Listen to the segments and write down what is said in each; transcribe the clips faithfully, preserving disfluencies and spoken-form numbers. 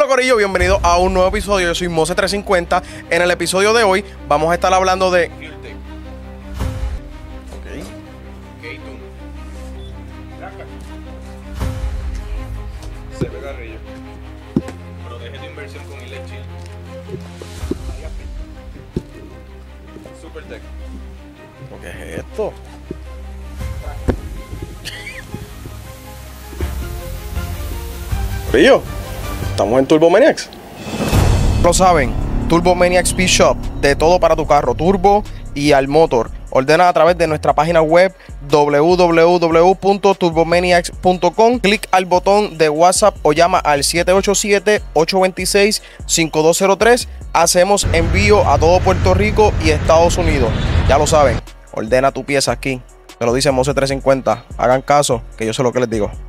Corillo, bienvenidos a un nuevo episodio. Yo soy Mose trescientos cincuenta. En el episodio de hoy vamos a estar hablando de okay. Se ve Garrillo. Protege tu inversión con Ilechill. Super Tech. ¿Qué es esto? Corillo, estamos en Turbo Maniacs. Lo saben, Turbo Maniacs Speed Shop, de todo para tu carro, turbo y al motor. Ordena a través de nuestra página web w w w punto turbomaniacs punto com. Clic al botón de WhatsApp o llama al siete ocho siete, ocho dos seis, cinco dos cero tres. Hacemos envío a todo Puerto Rico y Estados Unidos. Ya lo saben, ordena tu pieza aquí. Me lo dice Mose trescientos cincuenta. Hagan caso, que yo sé lo que les digo.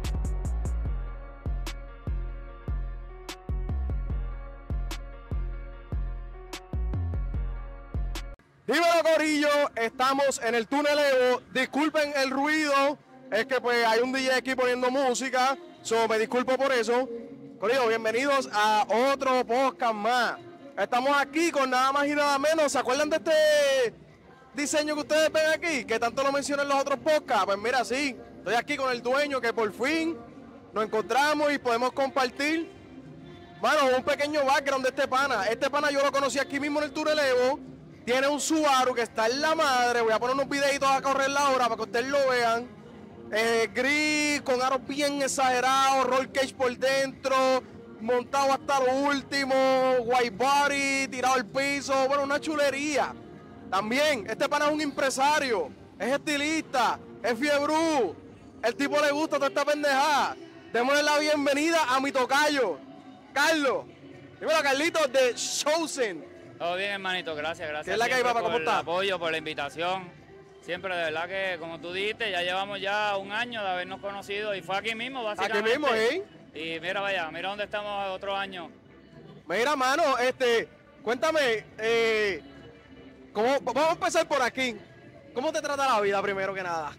Dímelo, Corillo, estamos en el túnel Evo. Disculpen el ruido, es que pues hay un D J aquí poniendo música, so me disculpo por eso. Corillo, bienvenidos a otro podcast más. Estamos aquí con nada más y nada menos. ¿Se acuerdan de este diseño que ustedes ven aquí? Que tanto lo mencionan en los otros podcasts. Pues mira, sí, estoy aquí con el dueño que por fin nos encontramos y podemos compartir, bueno, un pequeño background de este pana. Este pana yo lo conocí aquí mismo en el túnel Evo. Tiene un Subaru que está en la madre. Voy a poner unos videitos a correr la hora para que ustedes lo vean. Eh, gris, con aros bien exagerados, roll cage por dentro, montado hasta lo último, white body, tirado al piso. Bueno, una chulería. También, este pana es un empresario, es estilista, es fiebrú. El tipo le gusta toda esta pendejada. Démosle la bienvenida a mi tocayo, Carlos. Dímelo, Carlitos, de Chosen. Todo bien, hermanito, gracias, gracias. ¿Qué es la que hay, papá? ¿Cómo por está? el apoyo, por la invitación. Siempre, de verdad que, como tú dijiste, ya llevamos ya un año de habernos conocido y fue aquí mismo, básicamente. Aquí mismo, ¿eh? Y mira, vaya, mira dónde estamos otro año. Mira, mano, este, cuéntame, eh, ¿cómo, vamos a empezar por aquí. ¿Cómo te trata la vida, primero que nada?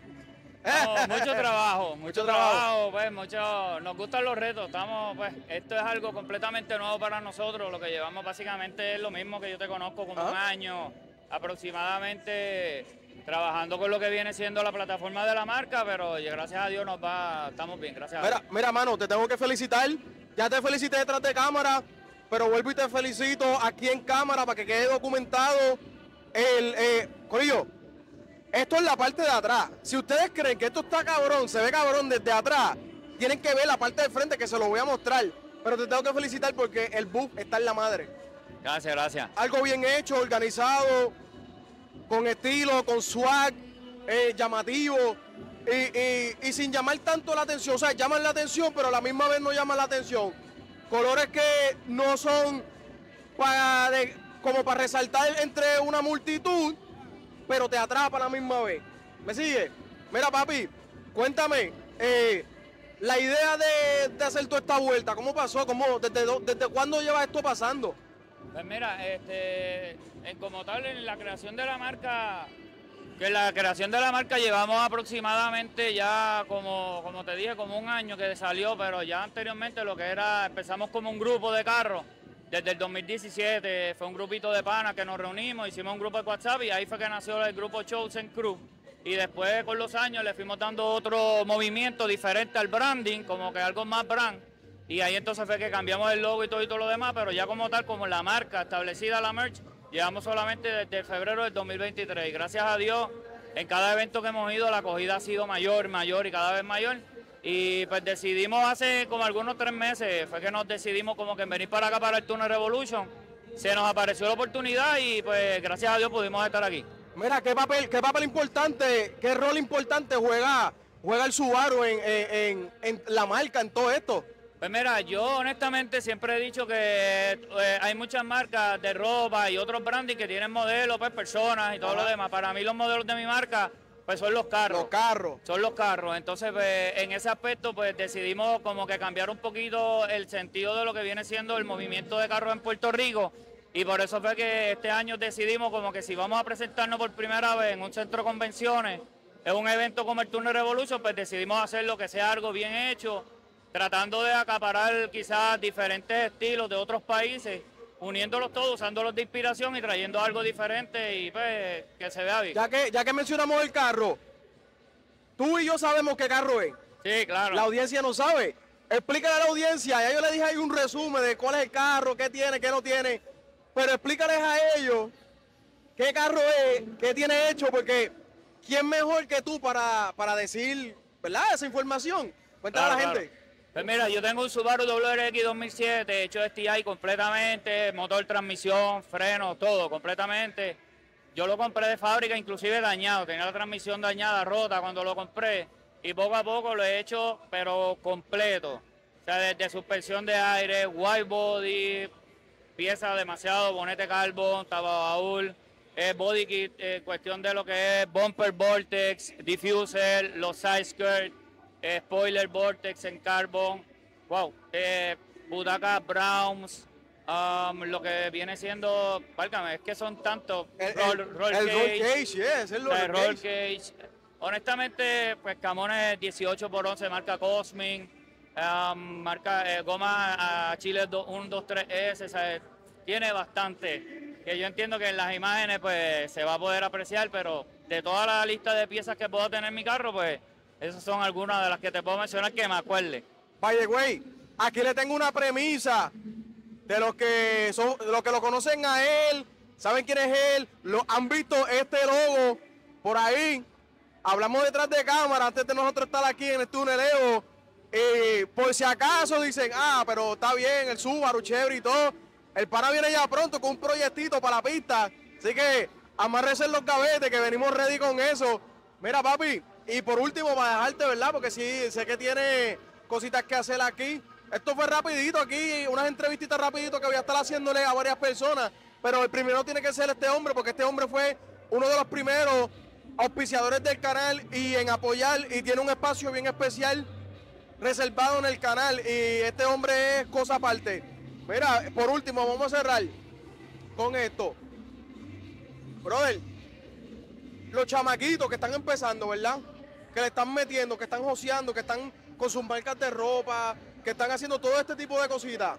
No, mucho trabajo, mucho, Mucho trabajo, trabajo. pues, mucho, nos gustan los retos, estamos, pues, esto es algo completamente nuevo para nosotros, lo que llevamos básicamente es lo mismo que yo te conozco, como Ajá. un año aproximadamente, trabajando con lo que viene siendo la plataforma de la marca, pero gracias a Dios nos va, estamos bien, gracias a Dios. Mira, mira, mano, te tengo que felicitar. Ya te felicité detrás de cámara, pero vuelvo y te felicito aquí en cámara para que quede documentado el, eh, Corillo, esto es la parte de atrás. Si ustedes creen que esto está cabrón, se ve cabrón desde atrás, tienen que ver la parte de frente que se lo voy a mostrar. Pero te tengo que felicitar porque el bus está en la madre. Gracias, gracias. Algo bien hecho, organizado, con estilo, con swag, eh, llamativo y, y- y sin llamar tanto la atención. O sea, llaman la atención, pero a la misma vez no llaman la atención. Colores que no son para de- como para resaltar entre una multitud, pero te atrapa a la misma vez. ¿Me sigue? Mira, papi, cuéntame, eh, la idea de, de hacer toda esta vuelta, ¿cómo pasó? ¿Cómo, desde, do- ¿Desde cuándo lleva esto pasando? Pues mira, este, en como tal, en la creación de la marca, que en la creación de la marca llevamos aproximadamente ya, como, como te dije, como un año que salió, pero ya anteriormente lo que era, empezamos como un grupo de carros, desde el dos mil diecisiete, fue un grupito de panas que nos reunimos, hicimos un grupo de WhatsApp y ahí fue que nació el grupo Chosen Crew. Y después con los años le fuimos dando otro movimiento diferente al branding, como que algo más brand. Y ahí entonces fue que cambiamos el logo y todo y todo lo demás, pero ya como tal, como la marca establecida, la merch, llevamos solamente desde febrero del dos mil veintitrés. Y gracias a Dios, en cada evento que hemos ido, la acogida ha sido mayor, mayor y cada vez mayor. Y pues decidimos hace como algunos tres meses, fue que nos decidimos como que en venir para acá para el Tunnel Revolution. Se nos apareció la oportunidad y pues gracias a Dios pudimos estar aquí. Mira, qué papel, qué papel importante, qué rol importante juega, juega el Subaru en, en- en- en la marca, en todo esto. Pues mira, yo honestamente siempre he dicho que eh, hay muchas marcas de ropa y otros branding que tienen modelos, pues personas y todo Ajá. lo demás. Para mí los modelos de mi marca pues son los carros. Los carros. Son los carros. Entonces, pues, en ese aspecto, pues decidimos como que cambiar un poquito el sentido de lo que viene siendo el movimiento de carros en Puerto Rico. Y por eso fue que este año decidimos como que si vamos a presentarnos por primera vez en un centro de convenciones, en un evento como el Tunnel Revolution, pues decidimos hacer lo que sea algo bien hecho, tratando de acaparar quizás diferentes estilos de otros países, uniéndolos todos, usándolos de inspiración y trayendo algo diferente y pues que se vea bien. Ya que, ya que mencionamos el carro, tú y yo sabemos qué carro es. Sí, claro. La audiencia no sabe. Explícale a la audiencia, ya yo le dije ahí un resumen de cuál es el carro, qué tiene, qué no tiene, pero explícales a ellos qué carro es, qué tiene hecho, porque ¿quién mejor que tú para, para decir, ¿verdad?, esa información? Cuéntale Claro, a la claro. gente. Pues mira, yo tengo un Subaru W R X dos mil siete, hecho de S T I completamente, motor, transmisión, freno, todo completamente. Yo lo compré de fábrica, inclusive dañado, tenía la transmisión dañada, rota cuando lo compré. Y poco a poco lo he hecho, pero completo. O sea, desde suspensión de aire, white body, pieza demasiado, bonete carbon, tapabaúl, eh, body kit, eh, cuestión de lo que es bumper vortex, diffuser, los side skirt, eh, spoiler vortex en carbon, wow, eh, butacas Browns, um, lo que viene siendo, válgame, es que son tantos, El, roll, el- roll el cage, roll cage, yes, es el o sea, roll roll cage. cage. Honestamente, pues Camones dieciocho por once, marca Cosmin, um, marca eh, goma a Chile uno dos tres S, o sea, tiene bastante. Que yo entiendo que en las imágenes pues se va a poder apreciar, pero de toda la lista de piezas que puedo tener en mi carro, pues esas son algunas de las que te puedo mencionar que me acuerde. By the way, aquí le tengo una premisa de los que son, de los que lo conocen a él, saben quién es él, lo han visto este logo por ahí. Hablamos detrás de cámara antes de nosotros estar aquí en el tuneleo. Eh, por si acaso dicen, ah, pero está bien, el Subaru, chévere y todo. El pana viene ya pronto con un proyectito para la pista. Así que amárrese en los gavetes que venimos ready con eso. Mira, papi, y por último, para dejarte, ¿verdad? Porque sí, sé que tiene cositas que hacer aquí. Esto fue rapidito aquí, unas entrevistitas rapidito que voy a estar haciéndole a varias personas. Pero el primero tiene que ser este hombre, porque este hombre fue uno de los primeros auspiciadores del canal y en apoyar, y tiene un espacio bien especial reservado en el canal, y este hombre es cosa aparte. Mira, por último, vamos a cerrar con esto. Brother, los chamaquitos que están empezando, ¿verdad? Que le están metiendo, que están joseando, que están con sus marcas de ropa, que están haciendo todo este tipo de cositas.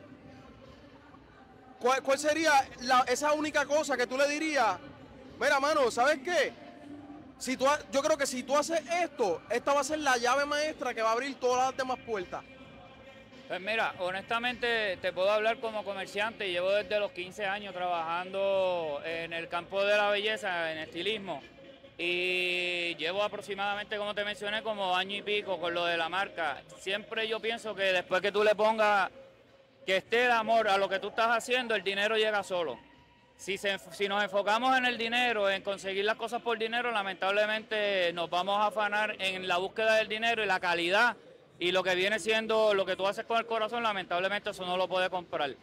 ¿Cuál, cuál sería la, esa única cosa que tú le dirías? Mira, mano, ¿sabes qué? Si tú, ha- yo creo que si tú haces esto, esta va a ser la llave maestra que va a abrir todas las demás puertas. Pues mira, honestamente te puedo hablar como comerciante. Llevo desde los quince años trabajando en el campo de la belleza, en estilismo. Y llevo aproximadamente, como te mencioné, como año y pico con lo de la marca. Siempre yo pienso que después que tú le pongas, que esté el amor a lo que tú estás haciendo, el dinero llega solo. Si, se, si nos enfocamos en el dinero, en conseguir las cosas por dinero, lamentablemente nos vamos a afanar en la búsqueda del dinero y la calidad. Y lo que viene siendo lo que tú haces con el corazón, lamentablemente eso no lo puedes comprar.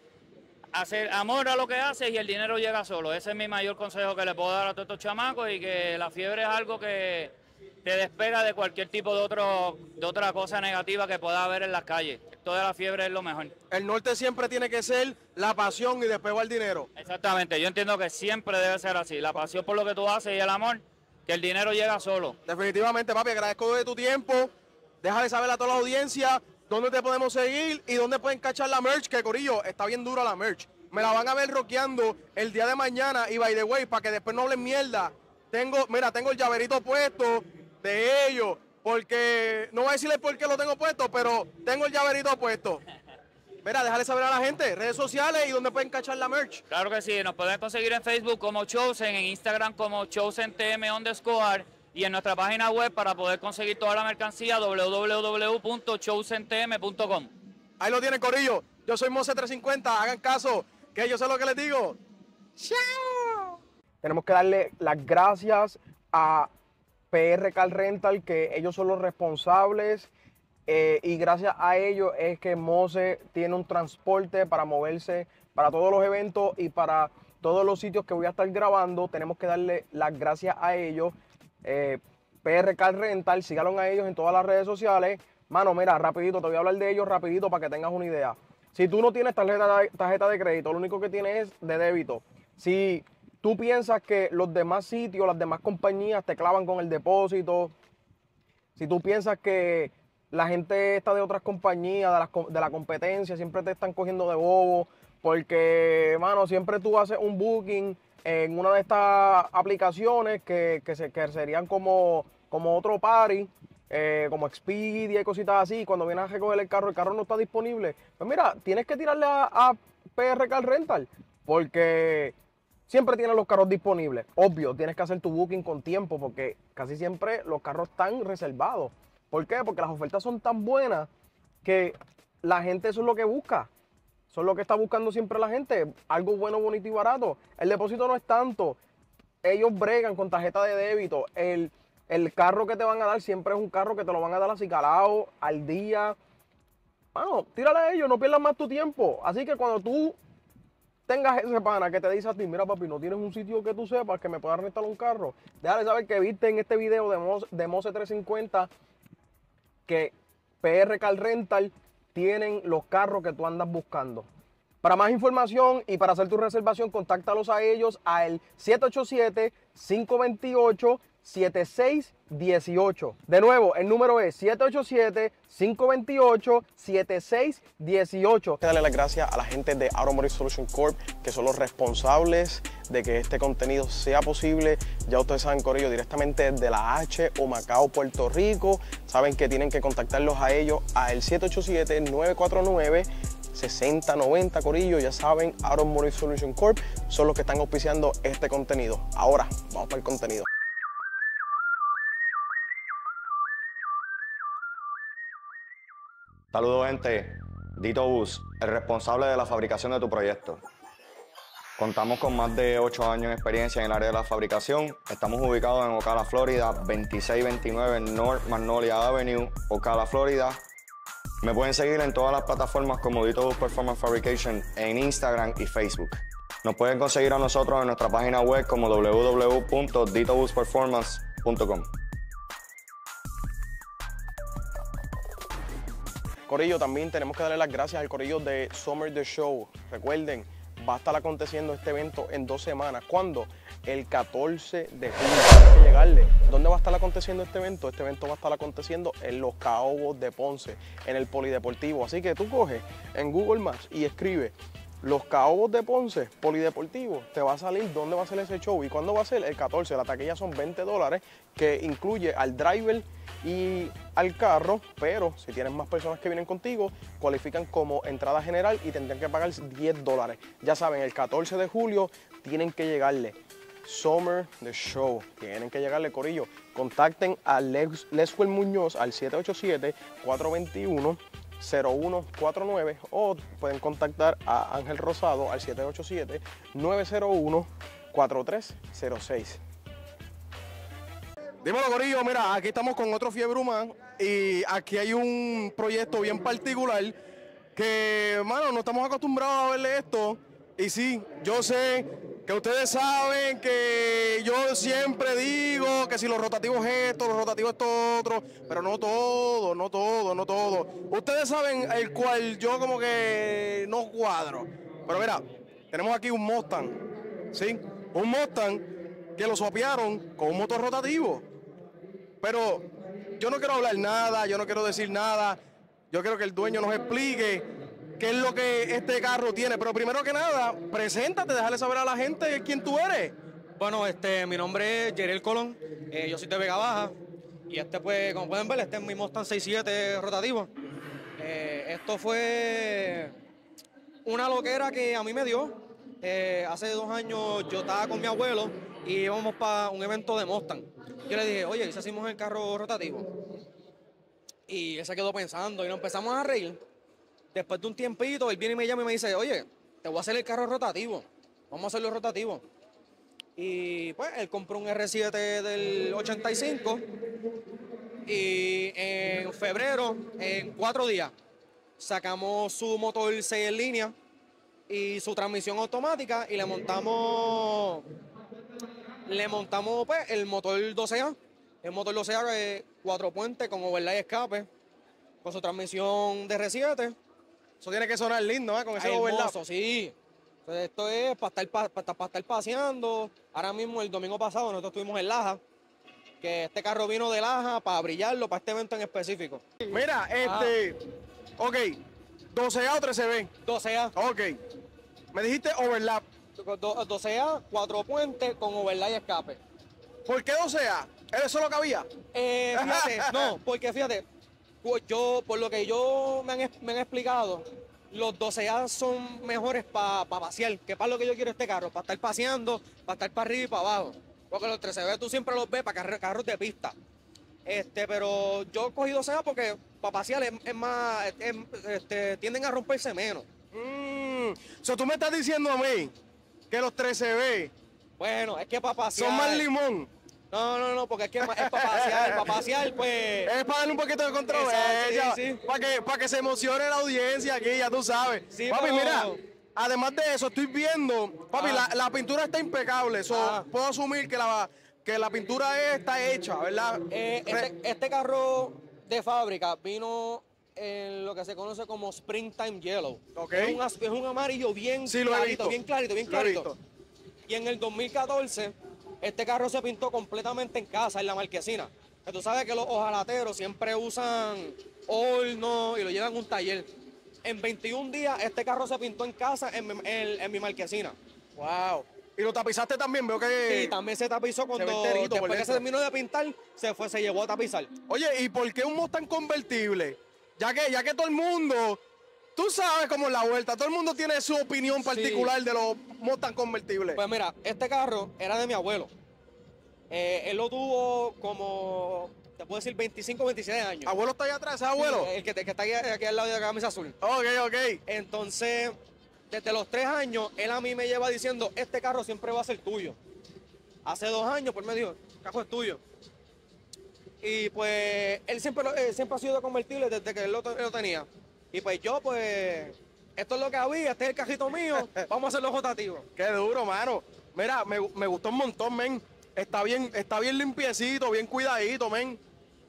Hacer amor a lo que haces y el dinero llega solo. Ese es mi mayor consejo que le puedo dar a todos estos chamacos, y que la fiebre es algo que te despega de cualquier tipo de, otro, de otra cosa negativa que pueda haber en las calles. Toda la fiebre es lo mejor. El norte siempre tiene que ser la pasión y después va el dinero. Exactamente, yo entiendo que siempre debe ser así. La pasión por lo que tú haces y el amor, que el dinero llega solo. Definitivamente, papi, agradezco de tu tiempo. Déjale saber a toda la audiencia dónde te podemos seguir y dónde pueden cachar la merch, que Corillo, está bien dura la merch. Me la van a ver rockeando el día de mañana, y by the way, para que después no hablen mierda. Tengo, mira, tengo el llaverito puesto de ellos, porque no voy a decirles por qué lo tengo puesto, pero tengo el llaverito puesto. Mira, déjale saber a la gente, redes sociales y dónde pueden cachar la merch. Claro que sí, nos pueden conseguir en Facebook como Chosen, en Instagram como ChosenTM underscore, y en nuestra página web para poder conseguir toda la mercancía doble u doble u doble u punto chosen t m punto com. Ahí lo tienen, Corillo. Yo soy Mose trescientos cincuenta, hagan caso, que yo sé lo que les digo. ¡Chao! Tenemos que darle las gracias a P R Car Rental, que ellos son los responsables, eh, y gracias a ellos es que Mose tiene un transporte para moverse para todos los eventos y para todos los sitios que voy a estar grabando. Tenemos que darle las gracias a ellos. Eh, P R Car Rental, síganlo a ellos en todas las redes sociales. Mano, mira, rapidito, te voy a hablar de ellos rapidito para que tengas una idea. Si tú no tienes tarjeta de, tarjeta de crédito, lo único que tienes es de débito. Si tú piensas que los demás sitios, las demás compañías te clavan con el depósito, si tú piensas que la gente está de otras compañías, de, las, de la competencia, siempre te están cogiendo de bobo, porque, mano, siempre tú haces un booking en una de estas aplicaciones que, que, se, que serían como, como otro party, eh, como Expedia y cositas así. Cuando vienes a recoger el carro, el carro no está disponible. Pues mira, tienes que tirarle a, a P R Car Rental, porque siempre tienen los carros disponibles. Obvio, tienes que hacer tu booking con tiempo, porque casi siempre los carros están reservados. ¿Por qué? Porque las ofertas son tan buenas que la gente eso es lo que busca. Eso es lo que está buscando siempre la gente. Algo bueno, bonito y barato. El depósito no es tanto. Ellos bregan con tarjeta de débito. El, el carro que te van a dar siempre es un carro que te lo van a dar así calado, al día. Bueno, tírale a ellos, no pierdas más tu tiempo. Así que cuando tú tengas ese pana que te dice a ti, mira papi, no tienes un sitio que tú sepas que me pueda rentar un carro, déjale saber que viste en este video de, Mose, de Mose trescientos cincuenta que P R Car Rental tienen los carros que tú andas buscando. Para más información y para hacer tu reservación, contáctalos a ellos al siete ocho siete, cinco dos ocho, siete seis uno ocho. De nuevo, el número es siete ocho siete, cinco dos ocho, siete seis uno ocho. Quiero darle las gracias a la gente de Automotive Solution Corp, que son los responsables de que este contenido sea posible. Ya ustedes saben, corillo, directamente desde la H o Macao, Puerto Rico. Saben que tienen que contactarlos a ellos al siete ocho siete, nueve cuatro nueve, seis cero nueve cero, corillo. Ya saben, Automotive Solution Corp son los que están auspiciando este contenido. Ahora, vamos para el contenido. Saludos, gente. Dito Bus, el responsable de la fabricación de tu proyecto. Contamos con más de ocho años de experiencia en el área de la fabricación. Estamos ubicados en Ocala, Florida, veintiséis veintinueve North Magnolia Avenue, Ocala, Florida. Me pueden seguir en todas las plataformas como Dito Bus Performance Fabrication en Instagram y Facebook. Nos pueden conseguir a nosotros en nuestra página web como w w w punto dito bus performance punto com. Corillo, también tenemos que darle las gracias al corillo de Summer The Show. Recuerden, va a estar aconteciendo este evento en dos semanas. ¿Cuándo? El catorce de julio. Hay que llegarle. ¿Dónde va a estar aconteciendo este evento? Este evento va a estar aconteciendo en los Caobos de Ponce, en el Polideportivo. Así que tú coges en Google Maps y escribe Los Caobos de Ponce, Polideportivo. Te va a salir dónde va a ser ese show. ¿Y cuándo va a ser? El catorce. La taquilla son veinte dólares, que incluye al driver y al carro, pero si tienes más personas que vienen contigo, cualifican como entrada general y tendrán que pagar diez dólares. Ya saben, el catorce de julio tienen que llegarle. Summer The Show, tienen que llegarle, corillo. Contacten a Les Leswell Muñoz al siete ocho siete, cuatro dos uno, cero uno cuatro nueve o pueden contactar a Ángel Rosado al siete ocho siete, nueve cero uno, cuatro tres cero seis. Dímelo, corillo, mira, aquí estamos con otro Fiebre Humana y aquí hay un proyecto bien particular que, hermano, no estamos acostumbrados a verle esto. Y sí, yo sé que ustedes saben que yo siempre digo que si los rotativos esto, los rotativos esto otro, pero no todo, no todo, no todo. Ustedes saben el cual yo como que no cuadro. Pero mira, tenemos aquí un Mustang, ¿sí? Un Mustang que lo swapearon con un motor rotativo. Pero yo no quiero hablar nada, yo no quiero decir nada. Yo quiero que el dueño nos explique qué es lo que este carro tiene. Pero primero que nada, preséntate, déjale saber a la gente quién tú eres. Bueno, este, mi nombre es Jerel Colón, eh, yo soy de Vega Baja. Y este, pues, como pueden ver, este es mi Mustang seis siete rotativo. Eh, esto fue una loquera que a mí me dio. Eh, hace dos años yo estaba con mi abuelo y íbamos para un evento de Mustang. Yo le dije, oye, ¿y si hacemos el carro rotativo? Y él se quedó pensando y nos empezamos a reír. Después de un tiempito, él viene y me llama y me dice, oye, te voy a hacer el carro rotativo. Vamos a hacerlo rotativo. Y pues él compró un R siete del ochenta y cinco y en febrero, en cuatro días, sacamos su motor seis en línea y su transmisión automática y le montamos le montamos pues el motor doce A, el motor doce A de cuatro puentes con overlay escape, con su transmisión de R siete. Eso tiene que sonar lindo, ¿eh? Con ese overlap. Hermoso, sí. Entonces, esto es para estar, pa, pa, pa estar paseando. Ahora mismo, el domingo pasado, nosotros estuvimos en Laja que este carro vino de Laja para brillarlo para este evento en específico. Mira, este. Ok. doce A o trece B. doce A. Ok. Me dijiste overlap. Do- doce A, cuatro puentes con overlay y escape. ¿Por qué doce A? ¿Eso lo que había? Eh, fíjate, no, porque fíjate, pues yo, por lo que yo me han, es- me han explicado, los doce A son mejores para pasear, que para lo que yo quiero este carro, para estar paseando, para estar para arriba y para abajo. Porque los trece B tú siempre los ves para carros, carros de pista. Este, pero yo cogí doce A porque para pasear es, es más, es- es- este, tienden a romperse menos. Mmm. O sea, tú me estás diciendo a mí que los trece B Bueno, es que para pasear. son más limón. No, no, no, porque es que es para pasear, para pasear, pues. Es para darle un poquito de controversia. Exacto, sí, sí. Para que, para que se emocione la audiencia aquí, ya tú sabes. Sí, papi, pero- mira, además de eso, estoy viendo, papi, Ah. la, la pintura está impecable. So, Ah. puedo asumir que la, que la pintura está hecha, ¿verdad? Eh, Re- este, este carro de fábrica vino en lo que se conoce como Springtime Yellow. Ok. Es un, az- es un amarillo bien Sí, lo he clarito, visto. bien clarito, bien Lo he clarito. visto. Y en el dos mil catorce, este carro se pintó completamente en casa, en la marquesina. Que tú sabes que los hojalateros siempre usan horno y lo llevan a un taller. En veintiún días, este carro se pintó en casa, en, mi- en- en mi marquesina. Wow. Y lo tapizaste también, veo que. Y también se tapizó cuando, ve enterito por después que se dentro. terminó de pintar, se fue, se llevó a tapizar. Oye, ¿y por qué un Mustang convertible? Ya que, ya que todo el mundo, tú sabes cómo es la vuelta, todo el mundo tiene su opinión particular de los Mustang convertibles. Pues mira, este carro era de mi abuelo. Eh, él lo tuvo como, te puedo decir, veinticinco, veintisiete años. ¿Abuelo está allá atrás, ese abuelo? Sí, el que, que está aquí, aquí al lado de la camisa azul. Ok, ok. Entonces, desde los tres años, él a mí me lleva diciendo, este carro siempre va a ser tuyo. Hace dos años, pues me dijo, el carro es tuyo. Y pues, él siempre, lo- eh, siempre ha sido convertible desde que él lo, él lo tenía. Y pues yo, pues, esto es lo que había, este es el cajito mío, vamos a hacerlo rotativo. Qué duro, mano. Mira, me, me gustó un montón, men. Está bien, está bien limpiecito, bien cuidadito, men.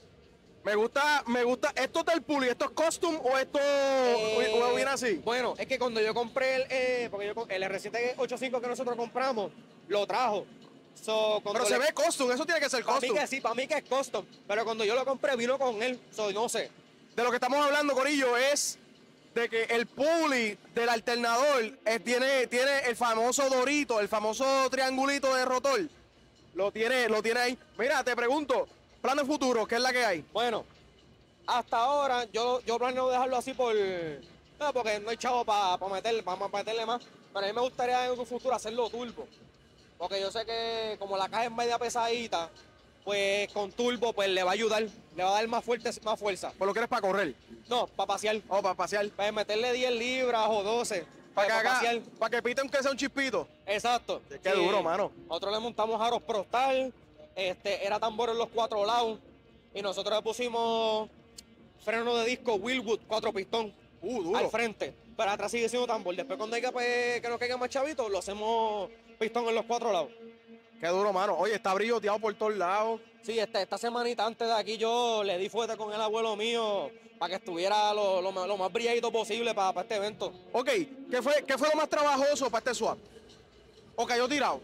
Me gusta, me gusta. ¿Esto es del Puli? ¿Esto es costume o esto Eh, o viene así? Bueno, es que cuando yo compré el, eh, porque yo, el R siete ochenta y cinco que nosotros compramos, lo trajo. So, cuando Pero se le- ve costume, eso tiene que ser Para mí costume. que sí, para mí que es custom. Pero cuando yo lo compré, vino con él. So, no sé. De lo que estamos hablando, Corillo, es de que el Puli del alternador eh, tiene, tiene el famoso dorito, el famoso triangulito de rotor. Lo tiene, lo tiene ahí. Mira, te pregunto, planes futuros, ¿qué es la que hay? Bueno, hasta ahora yo, yo planeo dejarlo así por. No, porque no hay chavo para meterle, pa meterle más. Pero a mí me gustaría en un futuro hacerlo turbo. Porque yo sé que como la caja es media pesadita, pues con turbo pues le va a ayudar. Le va a dar más, fuerte, más fuerza. ¿Por lo que eres para correr? No, para pasear. O para pasear. Para meterle diez libras o doce. Para que, Para haga- pasear. para que pite aunque sea un chispito. Exacto. Qué duro, mano. Nosotros le montamos aros Prostal, este, era tambor en los cuatro lados. Y nosotros le pusimos freno de disco Willwood, cuatro pistón, Uh, duro. al frente. Pero atrás sigue siendo tambor. Después cuando hay que, pues, que nos caiga más chavito, lo hacemos pistón en los cuatro lados. Qué duro, mano. Oye, está brilloteado por todos lados. Sí, este, esta semanita antes de aquí yo le di fuerte con el abuelo mío para que estuviera lo, lo, más- lo más brilladito posible para, para este evento. Ok, ¿qué fue, ¿qué fue lo más trabajoso para este swap? ¿O cayó tirado?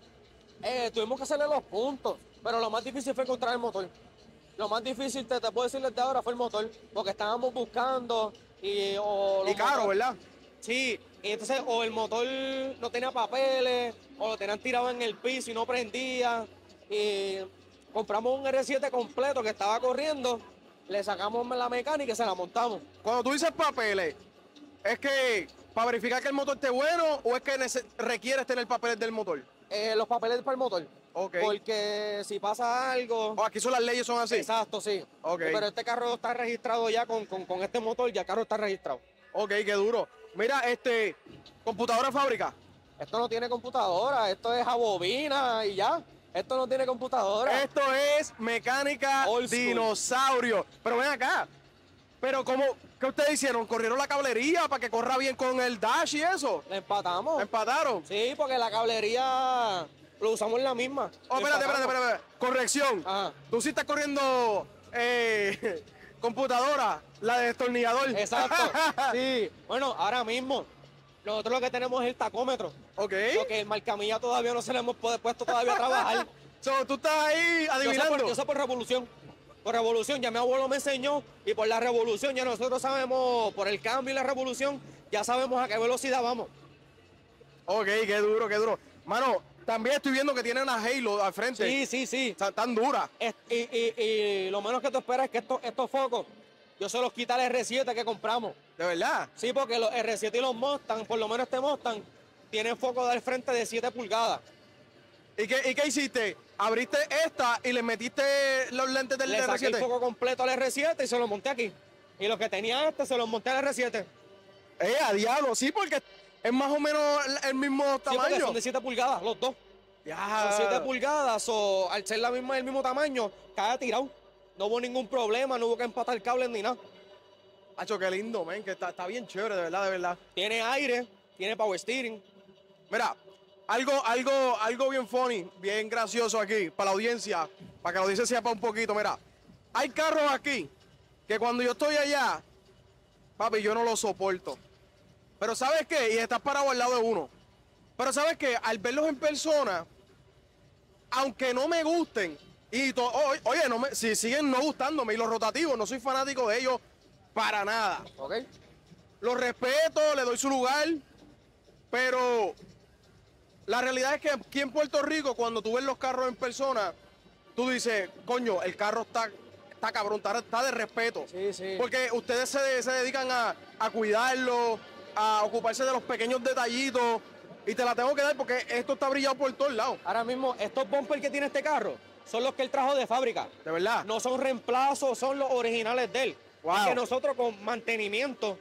Eh, tuvimos que hacerle los puntos, pero lo más difícil fue encontrar el motor. Lo más difícil, te, te puedo decir desde ahora, fue el motor, porque estábamos buscando y... O Y los caro, motor- ¿verdad? Sí, y entonces o el motor no tenía papeles, o lo tenían tirado en el piso y no prendía. Y compramos un R siete completo que estaba corriendo, le sacamos la mecánica y se la montamos. Cuando tú dices papeles, ¿es que para verificar que el motor esté bueno o es que nece- requieres tener papeles del motor? Eh, los papeles para el motor. Ok. Porque si pasa algo... O aquí son las leyes, son así. Exacto, sí. Ok. Pero este carro está registrado ya con, con, con este motor, ya el carro está registrado. Ok, qué duro. Mira, este, computadora de fábrica. Esto no tiene computadora, esto es a bobina y ya. Esto no tiene computadora. Esto es mecánica Old school. dinosaurio. Pero ven acá. Pero ¿cómo? ¿Qué ustedes hicieron? ¿Corrieron la cablería para que corra bien con el dash y eso? La empatamos. ¿Empataron? Sí, porque la cablería lo usamos en la misma. Oh, espérate, espérate, espérate, espérate. Corrección. Ajá. Tú sí estás corriendo eh, computadora, la de destornillador. Exacto. Sí. Bueno, ahora mismo, nosotros lo que tenemos es el tacómetro. Ok. Porque el marcamilla todavía no se le hemos pu- puesto todavía a trabajar. O So, tú estás ahí Yo sé, adivinando. por, yo sé por revolución. Por revolución, ya mi abuelo me enseñó y por la revolución ya nosotros sabemos, por el cambio y la revolución, ya sabemos a qué velocidad vamos. Ok, qué duro, qué duro. Mano, también estoy viendo que tiene una Halo al frente. Sí, sí, sí. Tan, tan dura. Es- y, y- y lo menos que tú esperas es que estos, estos focos, yo se los quita al R siete que compramos. De verdad. Sí, porque los R siete y los Mustang, por lo menos este Mustang, tienen foco del frente de siete pulgadas. ¿Y qué, ¿Y qué hiciste? Abriste esta y le metiste los lentes del Le R saqué el siete. foco completo al R siete y se lo monté aquí. Y los que tenía este se los monté al R siete. Eh, a diablo, sí, porque es más o menos el, el mismo Sí, porque tamaño. son de siete pulgadas, los dos. Ya. Son siete pulgadas, o al ser la misma, el mismo tamaño, cada tirado. No hubo ningún problema, no hubo que empatar cables ni nada. Hacho, qué lindo, men, que está, está bien chévere, de verdad, de verdad. Tiene aire, tiene power steering. Mira, algo, algo, algo bien funny, bien gracioso aquí, para la audiencia, para que la audiencia sepa un poquito. Mira, hay carros aquí que cuando yo estoy allá, papi, yo no los soporto. Pero ¿sabes qué? Y estás parado al lado de uno. Pero ¿sabes qué? Al verlos en persona, aunque no me gusten, y to- o- oye, no me, si siguen no gustándome, y los rotativos, no soy fanático de ellos para nada. ¿Ok? Los respeto, le doy su lugar, pero la realidad es que aquí en Puerto Rico, cuando tú ves los carros en persona, tú dices, coño, el carro está, está cabrón, está, está de respeto. Sí, sí. Porque ustedes se, se dedican a, a cuidarlo, a ocuparse de los pequeños detallitos, y te la tengo que dar porque esto está brillado por todos lados, Ahora mismo, estos bumpers que tiene este carro son los que él trajo de fábrica. de verdad. No son reemplazos, son los originales de él. Wow. Y que nosotros con mantenimiento,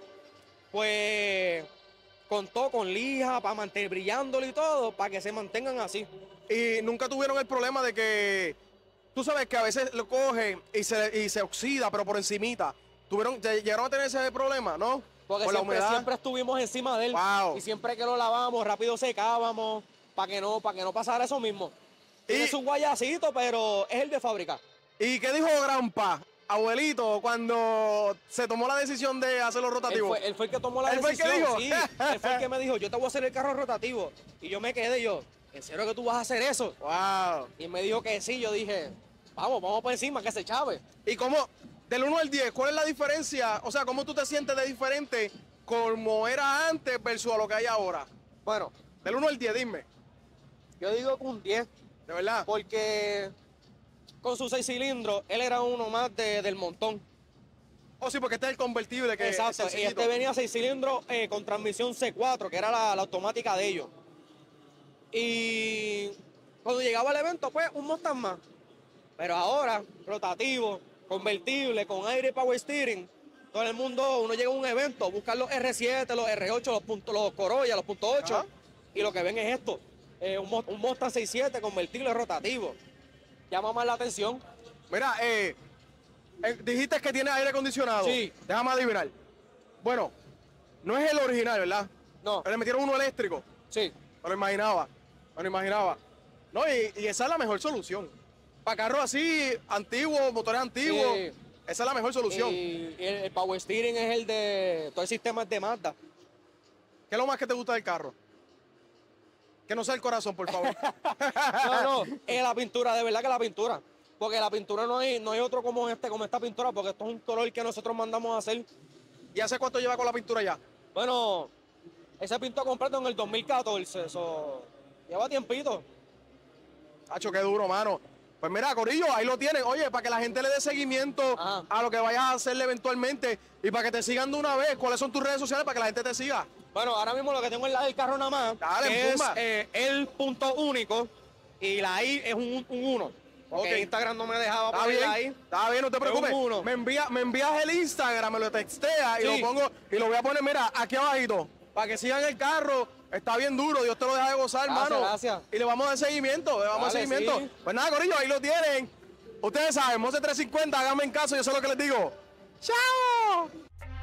pues, contó con lija para mantener brillándolo y todo, para que se mantengan así. Y nunca tuvieron el problema de que, tú sabes que a veces lo coge y se, y se oxida, pero por encimita. Tuvieron, llegaron a tener ese problema, ¿no? Porque por la siempre, humedad. siempre estuvimos encima de él. Wow. Y siempre que lo lavábamos, rápido secábamos, para que no, para que no pasara eso mismo. Tiene Y- su guayacito, pero es el de fábrica. ¿Y qué dijo Granpa, abuelito, cuando se tomó la decisión de hacer los Él rotativos? fue, él fue el que tomó la ¿Él fue el que decisión. dijo? Sí, él fue el que me dijo, yo te voy a hacer el carro rotativo. Y yo me quedé yo, ¿en serio que tú vas a hacer eso? Wow. Y me dijo que sí, yo dije, vamos, vamos por encima, que se chave. ¿Y cómo, del uno al diez, cuál es la diferencia? O sea, ¿cómo tú te sientes de diferente como era antes versus a lo que hay ahora? Bueno, Del uno al diez, dime, yo digo que un diez, de verdad. porque con sus seis cilindros, él era uno más de- del montón. Oh, sí, porque este es el convertible que Exacto, es y sencillito. este venía seis cilindros eh, con transmisión C cuatro, que era la, la automática de ellos. Y cuando llegaba al evento, pues un Mustang más. Pero ahora, rotativo, convertible, con aire y power steering, todo el mundo, uno llega a un evento, busca los R siete, los R ocho, los, punto, los Corolla, los punto ocho, Ajá. y lo que ven es esto, eh, un, Mo- un Mustang seis siete convertible rotativo. Llama más la atención. Mira, eh, eh, dijiste que tiene aire acondicionado. Sí. Déjame adivinar. Bueno, no es el original, ¿verdad? No, Le metieron uno eléctrico. sí. Me lo imaginaba. Me lo imaginaba. No, y, y esa es la mejor solución. Para carros así, antiguos, motores antiguos, Sí. esa es la mejor solución. Y el, el power steering es el de todo el sistema es de Mazda. ¿Qué es lo más que te gusta del carro? Que no sea el corazón, por favor. No, no, es la pintura, de verdad que la pintura. Porque la pintura no hay, no hay otro como este, como esta pintura, porque esto es un color que nosotros mandamos a hacer. ¿Y hace cuánto lleva con la pintura ya? Bueno, ese pintó completo en el dos mil catorce, eso lleva tiempito. Hacho, qué duro, mano. Pues mira, Corillo, ahí lo tienen. Oye, para que la gente le dé seguimiento Ajá. a lo que vayas a hacerle eventualmente y para que te sigan de una vez, ¿cuáles son tus redes sociales para que la gente te siga? Bueno, ahora mismo lo que tengo es la del carro nada más, Dale, que es zumba. eh, el punto único y la I es un, un uno. Porque Ok. Instagram no me dejaba Está poner bien, la I. está bien, no te Es un preocupes. uno. Me, envía, me envías el Instagram, me lo texteas y Sí. lo pongo y lo voy a poner, mira, aquí abajito, para que sigan el carro. Está bien duro, Dios te lo deja de gozar, Gracias, hermano. gracias. Y le vamos a dar seguimiento, le vamos a dar Dale, seguimiento. sí. Pues nada, Corillo, ahí lo tienen. Ustedes saben, Mose trescientos cincuenta, háganme en caso, yo sé lo que les digo. ¡Chao!